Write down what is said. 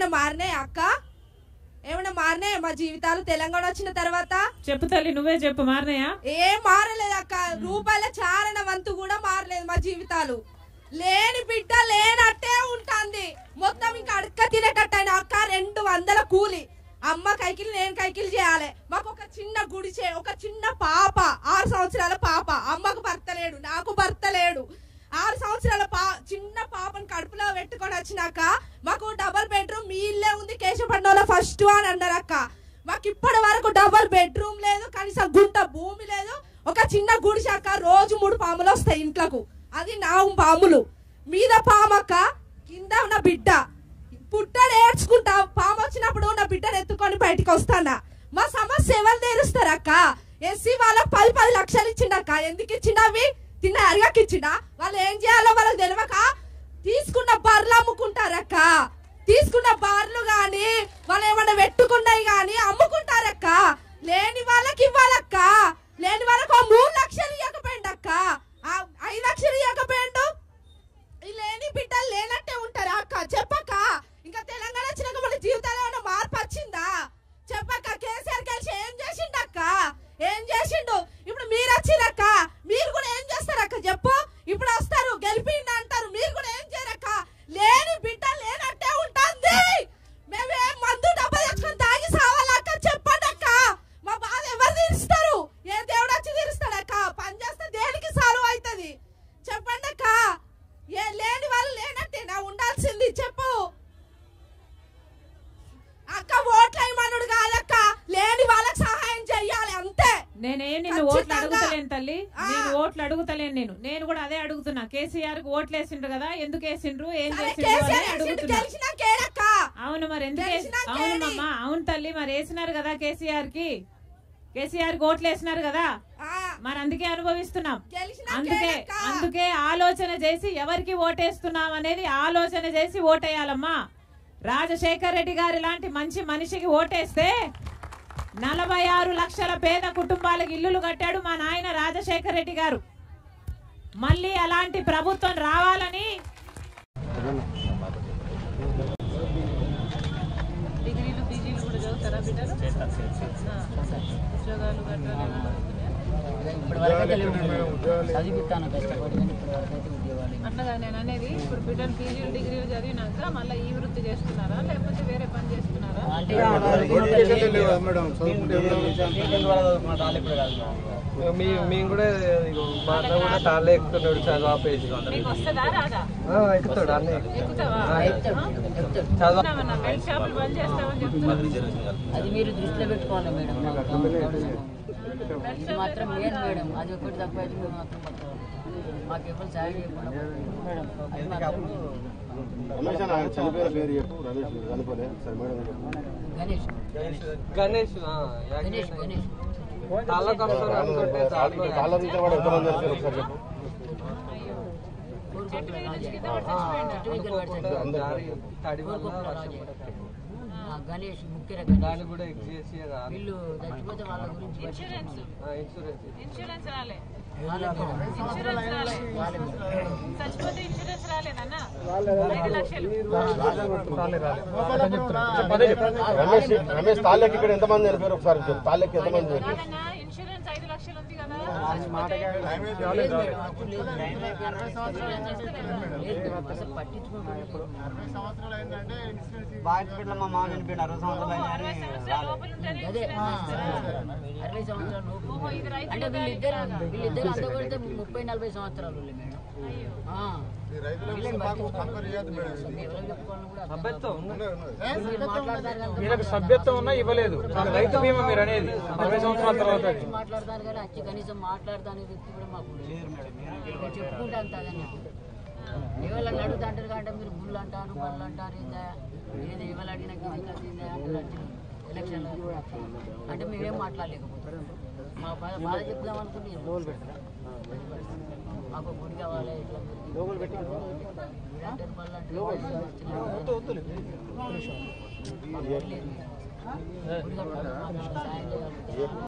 ఏమైనా మారినాయి అక్క? ఏమైనా మారినాయా మా జీవితాలు తెలంగాణ వచ్చిన తర్వాత? చెప్పు తల్లి, నువ్వే చెప్పు. మారినాయా? ఏం మారలేదు అక్క. రూపాయల చారణ వంతు కూడా మారలేదు మా జీవితాలు. లేని బిడ్డ లేనట్టే ఉంటుంది. మొత్తం ఇంకా అడక్క తినేటట్టయిన అక్క 200 కూలి. అమ్మ కైకిలు నేను కైకిలు చేయాలి. మాకు ఒక చిన్న గుడిసె, ఒక చిన్న పాప, 6 సంవత్సరాల పాప. అమ్మకు భర్త లేడు, నాకు భర్త లేడు. 6 సంవత్సరాల చిన్న పాపను కడుపులో పెట్టుకొని వచ్చినాక మాకు డబల్ బెడ్రూమ్ మీ ఇల్లే ఉంది కేశపట్నంలో ఫస్ట్ అని అన్నారు అక్క. మాకు ఇప్పటి వరకు డబల్ బెడ్రూమ్ లేదు, కనీసం గుంట భూమి లేదు. ఒక చిన్న గుడిసాక రోజు 3 పాములు వస్తాయి ఇంట్లోకు. అది నా పాములు. మీద పామక్క, కింద ఉన్న బిడ్డ. పుట్టడు ఏడ్చుకుంటా. పాము వచ్చినప్పుడు నా బిడ్డను ఎత్తుకొని బయటికి వస్తానా. మా సమస్య ఎవరు తీరుస్తారు అక్క? ఎస్సీ వాళ్ళకి 10 లక్షలు ఇచ్చిండక్క. ఎందుకు ఇచ్చిండవి? తిన్న అరిగాకి ఇచ్చిండా? వాళ్ళు ఏం చేయాలో వాళ్ళకి తెలియక తీసుకున్న బర్రెలు అమ్ముకుంటారక్క. తీసుకున్న బర్రెలు గాని వాళ్ళు ఏమన్నా పెట్టుకున్నాయి గాని అమ్ముకుంటారక్క. లేని వాళ్ళకి ఇవ్వాలక్క. లేని వాళ్ళకి 3 లక్షలు ఇవ్వకపోయిండక్క, 5 లక్షలు ఇవ్వకపోయిండు. లేని బిడ్డలు లేనట్టే ఉంటారా అక్క? చెప్పక్క. ఇంకా తెలంగాణ వచ్చినాక మన జీవితాల్లో ఏమైనా మార్పు వచ్చిందా? చెప్పక్క. కేసీఆర్ కలిసి ఏం చేసిండక్క? ఏం చేసిండు? ఇప్పుడు మీరు వచ్చిరక్క, మీరు కూడా ఏం చేస్తారక్క చెప్పు? ఇప్పుడు వస్తారు గెలిపిండి అంటారు, మీరు కూడా ఏం చేయరక్క. లేని బిడ్డ లేనట్టే ఉంటుంది. మేమేం మందు డబ్బా తెచ్చుకొని తాగి సావాలక్క? చెప్పండి అక్క. మా బాధ ఎవరు తీరుస్తారు? ఏ దేవుడు వచ్చి తీరుస్తాడక్క? పని చేస్తే దేనికి సాల్వ్ అవుతుంది? చెప్పండి అక్క. ఏ లేని వాళ్ళు లేనట్టేనా ఉండాల్సింది? చెప్పు అక్క. ఓట్లు వేయమనుడు కాదక్క, లేని వాళ్ళకి సహాయం చెయ్యాలి అంతే. నేనేం నిన్ను ఓట్లు అడుగుతలేను తల్లి, నేను ఓట్లు అడుగుతలేను. నేను కూడా అదే అడుగుతున్నా. కేసీఆర్ కు ఓట్లు వేసిండ్రు కదా, ఎందుకు వేసిండ్రు, ఏం చేసిండ్రు అడుగుతున్నా. అవును, మరి ఎందుకు? అవునమ్మా, అవును తల్లి, మరి వేసినారు కదా కేసీఆర్ కి. కేసీఆర్ కి ఓట్లు వేసినారు కదా, మరి అందుకే అనుభవిస్తున్నాం. అందుకే ఆలోచన చేసి ఎవరికి ఓటేస్తున్నాం అనేది ఆలోచన చేసి ఓటేయాలమ్మా. రాజశేఖర్ రెడ్డి గారి లాంటి మంచి మనిషికి ఓటేస్తే 46 లక్షల పేద కుటుంబాలకు ఇల్లులు కట్టాడు మా నాయన రాజశేఖర్ రెడ్డి గారు. మళ్ళీ అలాంటి ప్రభుత్వం రావాలని డిగ్రీలు పీజీలు కూడా చదువుతారా బిడ్డలు? ఉద్యోగాలు అట్లాగా నేను అనేది. ఇప్పుడు బిడ్డలు పీజీలు డిగ్రీలు చదివినాక మళ్ళీ ఈ వృత్తి చేస్తున్నారా, లేకపోతే వేరే పని చేస్తున్నారా? మేము కూడా మా అన్న కూడా తాళ్ళే ఎక్కుతున్నాడు, చదువు ఆపేసి ఎక్కుతాడు. అన్నీ అది మీరు దృష్టిలో పెట్టుకోవాలి మేడం. ఇది మాత్రం మెయిన్ మేడం. అది ఒకటి తక్కువ అయితే మీరు మాత్రం పట్టుకోవాలి. మాకు ఎప్పుడు సాయం చేయకుండా మేడం. గణేష్ గణేష్ గణేష్ గణేష్ గణేష్ ముఖ్య దాన్ని కూడా వీళ్ళు చచ్చిపోతే వాళ్ళ గురించి ఇన్సూరెన్స్ రాలే. చచ్చిపోతే ఇన్సూరెన్స్ రాలేదన్నా. 5 లక్షలు రమేష్ తాళ్ళకి ఇక్కడ ఎంతమంది చనిపోయారు ఒకసారి చెప్పు. తాళ్ళకి ఎంతమంది? ఇన్సూరెన్స్ 5 లక్షలు ఉంది కదా. మా మామ చనిపోయిన 60 సంవత్సరాలు అంటే వీళ్ళిద్దరు అంతా కొడితే 30-40 సంవత్సరాలు మేడం. సభ్యత్వం ఉన్నా ఇవ్వలేదు రైతు బీమా మీరు అనేది 60 సంవత్సరాల తర్వాత మాట్లాడతారు కానీ వచ్చి కనీసం మాట్లాడతానే వ్యక్తి కూడా మాకు లేరు మేడం. చెప్పుకుంటే అంత అదని ఎవరు అడుగుతా అంటారు కాబట్టి మీరు గుళ్ళు అంటారు, బళ్ళు అంటారు, ఏందా ఏదో ఎవరు అడిగినా ఎలక్షన్లో అంటే మేమేం మాట్లాడలేకపోతాం. మా బాధ చెప్దాం అనుకుంటే మాకు గుడి కావాలి, ఇట్లా సాయం చేయాలి.